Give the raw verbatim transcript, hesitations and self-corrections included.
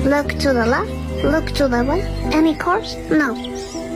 Look to the left, look to the right. Any cars? No.